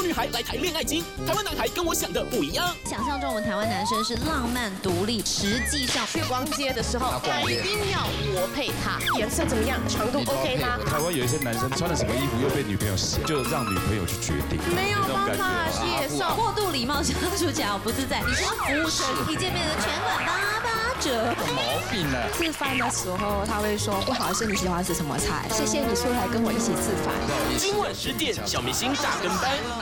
女孩来谈恋爱经，台湾男孩跟我想的不一样。 想象中我们台湾男生是浪漫独立，实际上去逛街的时候，一定要我配他，颜色怎么样，长度 OK 吗？ 台湾有一些男生穿了什么衣服又被女朋友嫌，就让女朋友去决定， 没有办法接受。 过度礼貌相处起来好不自在。你是服务生，一见面的全馆88折， 有毛病呢。 吃饭的时候他会说不好意思，你喜欢吃什么菜？谢谢你出来跟我一起吃饭。 今晚10点，小明星大跟班。